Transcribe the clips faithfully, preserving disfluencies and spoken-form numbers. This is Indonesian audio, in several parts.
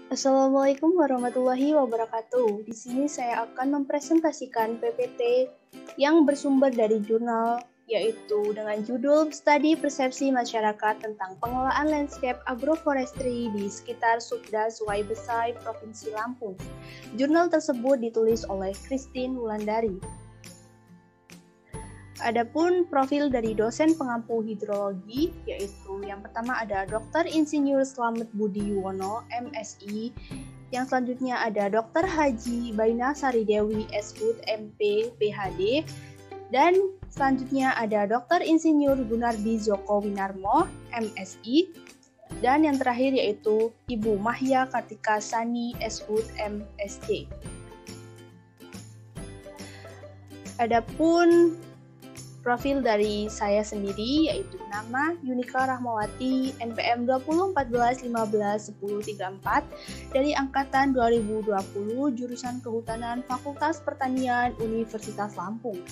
Assalamualaikum warahmatullahi wabarakatuh. Di sini saya akan mempresentasikan P P T yang bersumber dari jurnal, yaitu dengan judul Studi Persepsi Masyarakat tentang Pengelolaan Landscape Agroforestry di sekitar Subda Sungai Besai, Provinsi Lampung. Jurnal tersebut ditulis oleh Christine Wulandari. Adapun profil dari dosen pengampu hidrologi, yaitu yang pertama ada Doktor Insinyur Slamet Budi Yuwono, M Si. Yang selanjutnya ada Doktor Haji Baina Sari Dewi, S Hud, M P, P H D. Dan selanjutnya ada Doktor Insinyur Gunardi Joko Winarmo, M Si. Dan yang terakhir yaitu Ibu Mahya Kartika Sani, S Hud, M Sc. Adapun profil dari saya sendiri yaitu nama Yunika Rahmawati, N P M dua puluh empat belas lima belas sepuluh tiga puluh empat dari angkatan dua ribu dua puluh jurusan Kehutanan Fakultas Pertanian Universitas Lampung.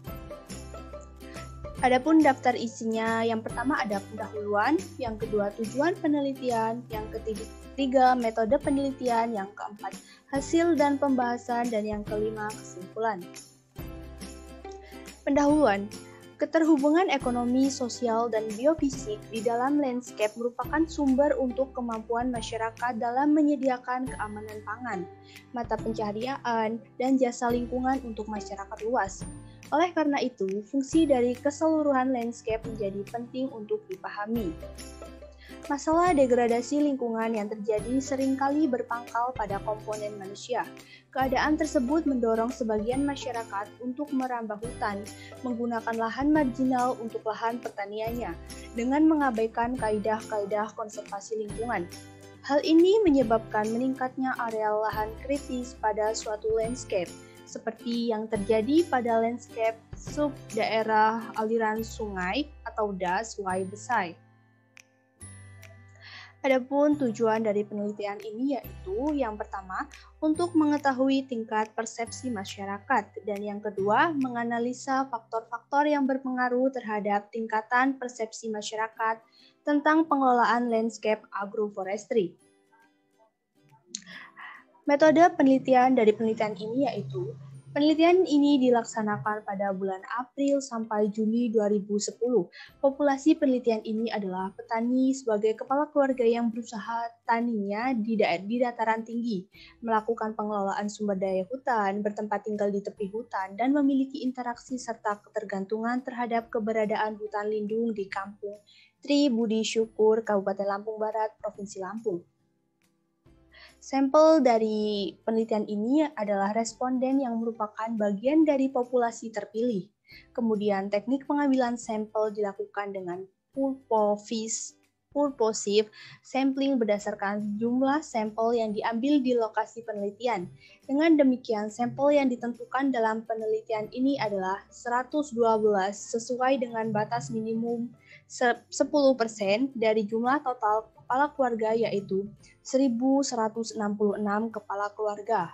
Adapun daftar isinya, yang pertama ada pendahuluan, yang kedua tujuan penelitian, yang ketiga metode penelitian, yang keempat hasil dan pembahasan, dan yang kelima kesimpulan. Pendahuluan. Keterhubungan ekonomi, sosial, dan biofisik di dalam landscape merupakan sumber untuk kemampuan masyarakat dalam menyediakan keamanan pangan, mata pencaharian, dan jasa lingkungan untuk masyarakat luas. Oleh karena itu, fungsi dari keseluruhan landscape menjadi penting untuk dipahami. Masalah degradasi lingkungan yang terjadi seringkali berpangkal pada komponen manusia. Keadaan tersebut mendorong sebagian masyarakat untuk merambah hutan, menggunakan lahan marginal untuk lahan pertaniannya, dengan mengabaikan kaidah-kaidah konservasi lingkungan. Hal ini menyebabkan meningkatnya areal lahan kritis pada suatu landscape, seperti yang terjadi pada landscape sub daerah aliran sungai atau D A S Sungai Besai. Adapun tujuan dari penelitian ini yaitu yang pertama untuk mengetahui tingkat persepsi masyarakat dan yang kedua menganalisa faktor-faktor yang berpengaruh terhadap tingkatan persepsi masyarakat tentang pengelolaan landscape agroforestry. Metode penelitian dari penelitian ini yaitu penelitian ini dilaksanakan pada bulan April sampai Juni dua ribu sepuluh. Populasi penelitian ini adalah petani sebagai kepala keluarga yang berusaha taninya di, di dataran tinggi, melakukan pengelolaan sumber daya hutan, bertempat tinggal di tepi hutan, dan memiliki interaksi serta ketergantungan terhadap keberadaan hutan lindung di Kampung Tri Budi Syukur, Kabupaten Lampung Barat, Provinsi Lampung. Sampel dari penelitian ini adalah responden yang merupakan bagian dari populasi terpilih. Kemudian teknik pengambilan sampel dilakukan dengan purposive sampling berdasarkan jumlah sampel yang diambil di lokasi penelitian. Dengan demikian, sampel yang ditentukan dalam penelitian ini adalah seratus dua belas sesuai dengan batas minimum sepuluh persen dari jumlah total kepala keluarga yaitu seribu seratus enam puluh enam kepala keluarga.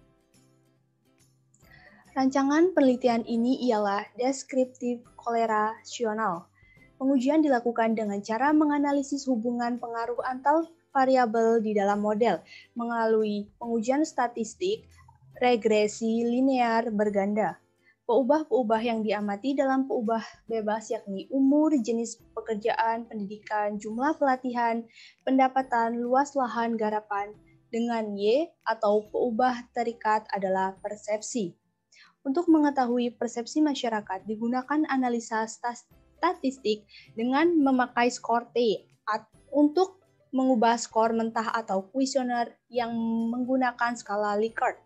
Rancangan penelitian ini ialah deskriptif korelasional. Pengujian dilakukan dengan cara menganalisis hubungan pengaruh antar variabel di dalam model melalui pengujian statistik, regresi linear berganda. Peubah-peubah yang diamati dalam peubah bebas yakni umur, jenis pekerjaan, pendidikan, jumlah pelatihan, pendapatan, luas lahan garapan, dengan Y atau peubah terikat adalah persepsi. Untuk mengetahui persepsi masyarakat digunakan analisa statistik dengan memakai skor T untuk mengubah skor mentah atau kuesioner yang menggunakan skala Likert.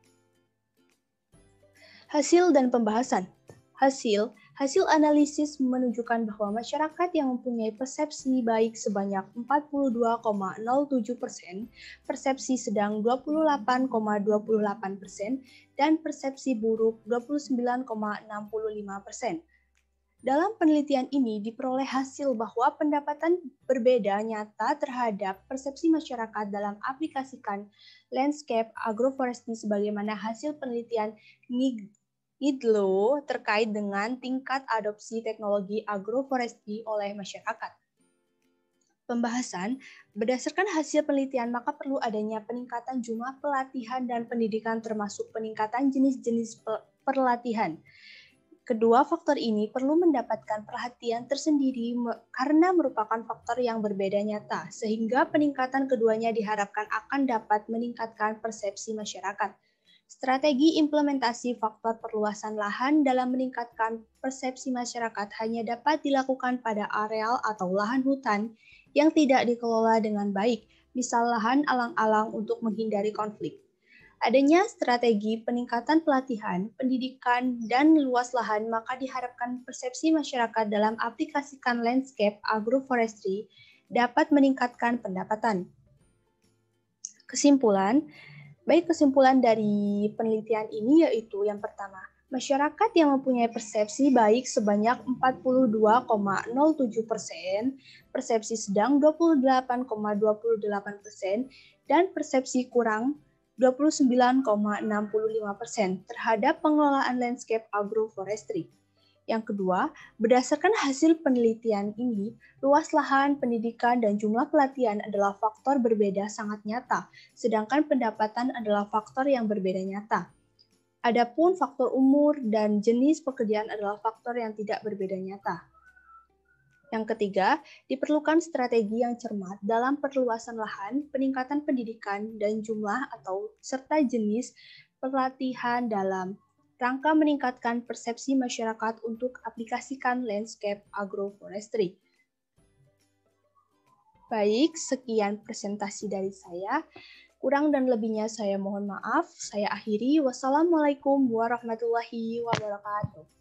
Hasil dan pembahasan. Hasil, hasil analisis menunjukkan bahwa masyarakat yang mempunyai persepsi baik sebanyak empat puluh dua koma nol tujuh persen, persepsi sedang dua puluh delapan koma dua puluh delapan persen, dan persepsi buruk dua puluh sembilan koma enam lima persen. Dalam penelitian ini diperoleh hasil bahwa pendapatan berbeda nyata terhadap persepsi masyarakat dalam aplikasikan landscape agroforestry sebagaimana hasil penelitian I D L O terkait dengan tingkat adopsi teknologi agroforestry oleh masyarakat. pembahasan, berdasarkan hasil penelitian maka perlu adanya peningkatan jumlah pelatihan dan pendidikan termasuk peningkatan jenis-jenis pelatihan. Kedua faktor ini perlu mendapatkan perhatian tersendiri karena merupakan faktor yang berbeda nyata, sehingga peningkatan keduanya diharapkan akan dapat meningkatkan persepsi masyarakat. Strategi implementasi faktor perluasan lahan dalam meningkatkan persepsi masyarakat hanya dapat dilakukan pada areal atau lahan hutan yang tidak dikelola dengan baik, misal lahan alang-alang untuk menghindari konflik. Adanya strategi peningkatan pelatihan, pendidikan, dan luas lahan, maka diharapkan persepsi masyarakat dalam aplikasikan landscape agroforestry dapat meningkatkan pendapatan. Kesimpulan, baik kesimpulan dari penelitian ini yaitu yang pertama, masyarakat yang mempunyai persepsi baik sebanyak empat puluh dua koma nol tujuh persen, persepsi sedang dua puluh delapan koma dua delapan persen, dan persepsi kurang dua puluh sembilan koma enam lima persen terhadap pengelolaan landscape agroforestry. Yang kedua, berdasarkan hasil penelitian ini, luas lahan, pendidikan, dan jumlah pelatihan adalah faktor berbeda sangat nyata, sedangkan pendapatan adalah faktor yang berbeda nyata. Adapun faktor umur dan jenis pekerjaan adalah faktor yang tidak berbeda nyata. Yang ketiga, diperlukan strategi yang cermat dalam perluasan lahan, peningkatan pendidikan, dan jumlah atau serta jenis pelatihan dalam rangka meningkatkan persepsi masyarakat untuk aplikasikan landscape agroforestry. Baik, sekian presentasi dari saya. Kurang dan lebihnya saya mohon maaf. Saya akhiri. Wassalamualaikum warahmatullahi wabarakatuh.